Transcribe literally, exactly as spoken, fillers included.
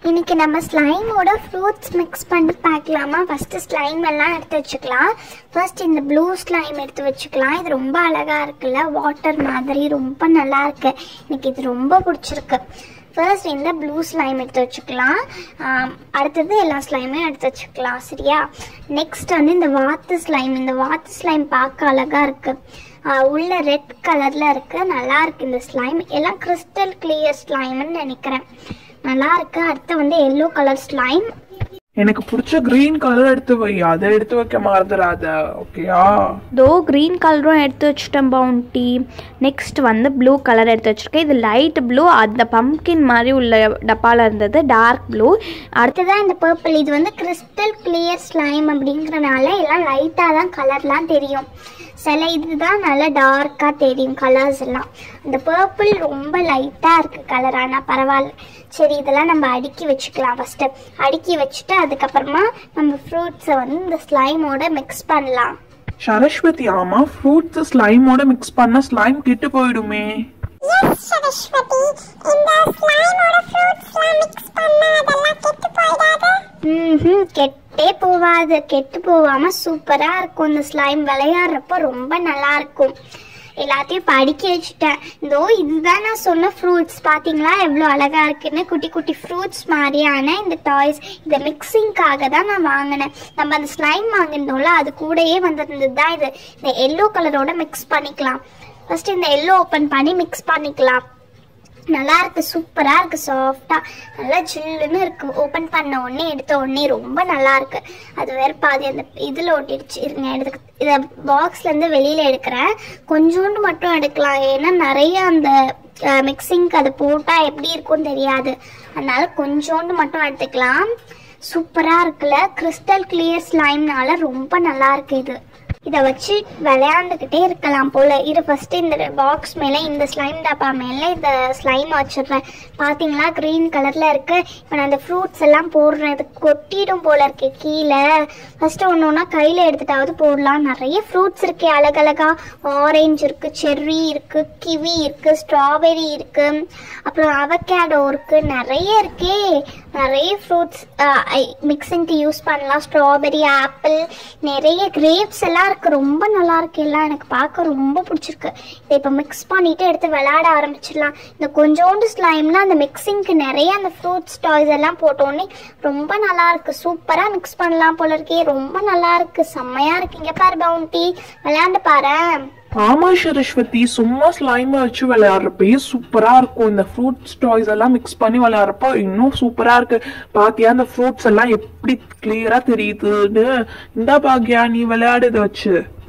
இன்னைக்கு நம்ம ஸ்லைமோட fruits mix பண்ணி பார்க்கலாமா? ஃபர்ஸ்ட் ஸ்லைம் எல்லாம் எடுத்து வச்சுக்கலாம். ஃபர்ஸ்ட் இந்த ப்ளூ ஸ்லைம் எடுத்து வச்சுக்கலாம். இது ரொம்ப அழகா இருக்குல்ல, வாட்டர் மாதிரி ரொம்ப நல்லா இருக்கு. எனக்கு இது ரொம்ப பிடிச்சிருக்கு. ஃபர்ஸ்ட் இந்த ப்ளூ ஸ்லைம் எடுத்து வச்சுக்கலாம். அடுத்தது எல்லா ஸ்லைமையும் எடுத்து வச்சுக்கலாம். சரியா? நெக்ஸ்ட் வந்து இந்த வாத்து ஸ்லைம். இந்த வாத்து ஸ்லைம் பார்க்க அழகா இருக்கு. உள்ள ரெட் கலர்ல இருக்கு, நல்லா இருக்கு. இந்த ஸ்லைம் எல்லாம் கிறிஸ்டல் கிளியர் ஸ்லைம்னு நினைக்கிறேன். நல்லா இருக்கு. அடுத்து வந்து எல்லோ கலர் ஸ்லைம். எனக்கு பிடிச்ச கிரீன் கலர் எடுத்து வை, அதை எடுத்து வைக்க மறந்துடாத. ஓகேயா? தோ கிரீன் கலரும் எடுத்து வச்சுட்டேன் பவுண்டி. நெக்ஸ்ட் வந்து ப்ளூ கலர் எடுத்து வச்சுருக்கேன். இது லைட் ப்ளூ, அந்த பம்கின் மாதிரி உள்ள டப்பாவில் இருந்தது டார்க் ப்ளூ. அடுத்ததான் இந்த பர்பிள். இது வந்து கிறிஸ்டல் கிளியர் ஸ்லைம் அப்படிங்கிறனால எல்லாம் லைட்டாக தான் கலர்லாம் தெரியும். சில இதுதான் நல்லா டார்க்காக தெரியும் கலர்ஸ் எல்லாம். இந்த பர்பிள் ரொம்ப லைட்டாக இருக்குது கலர், ஆனால் பரவாயில்ல. சரி, இதெல்லாம் நம்ம அடுக்கி வச்சுக்கலாம். ஃபஸ்ட்டு அடுக்கி வச்சுட்டு அதுக்கப்புறமா நம்ம ஃப்ரூட்ஸை வந்து இந்த ஸ்லைமோட மிக்ஸ் பண்ணலாம். சரஸ்வதி, ஆமா, ஃப்ரூட்ஸ் ஸ்லைமோட மிக்ஸ் பண்ணா ஸ்லைம் கெட்டு போயிடுமே. எஸ் சரஸ்வதி, இந்த ஸ்லைமோட ஃப்ரூட்ஸ்லாம் மிக்ஸ் பண்ணா அதெல்லாம் கெட்டு போயிடாது. ம்ஹும் கெட்டே போகாது. கெட்டு போகாம சூப்பரா இருக்கும். இந்த ஸ்லைம் விளையாடுறப்போ ரொம்ப நல்லா இருக்கும். எல்லாத்தையும் அடுக்கி வச்சுட்டேன். இதோ இதுதான் நான் சொன்ன ஃப்ரூட்ஸ். பார்த்தீங்களா எவ்வளோ அழகா இருக்குன்னு? குட்டி குட்டி ஃப்ரூட்ஸ் மாதிரியான இந்த டாய்ஸ். இதை மிக்சிங்காக தான் நான் வாங்கினேன். நம்ம அந்த ஸ்லைம் வாங்கினோம்ல, அது கூடயே வந்திருந்தது தான் இது. இந்த எல்லோ கலரோட மிக்ஸ் பண்ணிக்கலாம். ஃபர்ஸ்ட் இந்த எல்லோ ஓப்பன் பண்ணி மிக்ஸ் பண்ணிக்கலாம். நல்லா இருக்கு, சூப்பரா இருக்கு, சாஃப்டா நல்லா ஜில்லுன்னு இருக்கு. ஓப்பன் பண்ண உடனே எடுத்த உடனே ரொம்ப நல்லா இருக்கு. அது வேற பாதி அந்த இதுல ஒட்டிடுச்சு. இருங்க, எடுத்து இதை பாக்ஸ்ல இருந்து வெளியில எடுக்கிறேன். கொஞ்சோண்டு மட்டும் எடுக்கலாம், ஏன்னா நிறைய அந்த மிக்சிங்க்கு அது போட்டா எப்படி இருக்கும்னு தெரியாது. அதனால கொஞ்சோண்டு மட்டும் எடுத்துக்கலாம். சூப்பரா இருக்குல்ல, கிறிஸ்டல் கிளியர் ஸ்லைம்னால ரொம்ப நல்லா இருக்கு. இது இதை வச்சு விளையாண்டுக்கிட்டே இருக்கலாம் போல. இது ஃபர்ஸ்ட் இந்த பாக்ஸ் மேலே, இந்த ஸ்லைம் டப்பா மேலே இந்த ஸ்லைம் வச்சிடுறேன். பார்த்தீங்களா க்ரீன் கலரில் இருக்கு. இப்போ நான் அந்த ஃப்ரூட்ஸ் எல்லாம் போடுறேன். இது கொட்டிடும் போல இருக்கு கீழே. ஃபர்ஸ்ட் ஒன்று ஒன்றா கையில் எடுத்துட்டாவது போடலாம். நிறைய ஃப்ரூட்ஸ் இருக்கு அழகழகா. ஆரஞ்சு இருக்கு, செர்ரி இருக்கு, கிவி இருக்கு, ஸ்ட்ராபெரி இருக்கு, அப்புறம் அவகேடோ இருக்கு. நிறைய இருக்கே, நிறைய ஃப்ரூட்ஸ் மிக்சிங்க்கு யூஸ் பண்ணலாம். ஸ்ட்ராபெரி, ஆப்பிள், நிறைய கிரேப்ஸ் எல்லாம் இருக்கு. ரொம்ப நல்லா இருக்கு. எல்லாம் எனக்கு பார்க்க ரொம்ப பிடிச்சிருக்கு. இதை இப்போ மிக்ஸ் பண்ணிட்டு எடுத்து விளையாட ஆரம்பிச்சிடலாம். இந்த கொஞ்சோண்டு ஸ்லைம்ல அந்த மிக்சிங்க்கு நிறைய அந்த ஃப்ரூட்ஸ் டாய்ஸ் எல்லாம் போட்டோன்னே ரொம்ப நல்லா இருக்கு. சூப்பரா மிக்ஸ் பண்ணலாம் போல இருக்கே. ரொம்ப நல்லா இருக்கு, செம்மையா இருக்கு. இங்க பாரு பவுண்டி, விளையாண்டு பாரு. ஆமா சரஸ்வதி, சும்மா ஸ்லைமை வச்சு விளையாடுறப்பயே சூப்பரா இருக்கும். இந்த ஃப்ரூட்ஸ் டாய்ஸ் எல்லாம் மிக்ஸ் பண்ணி விளையாடுறப்போ இன்னும் சூப்பரா இருக்கு. பாத்தியா அந்த ஃப்ரூட்ஸ் எல்லாம் எப்படி கிளியரா தெரியுதுன்னு? இந்த பாக்கியா, நீ விளையாடுத வச்சு.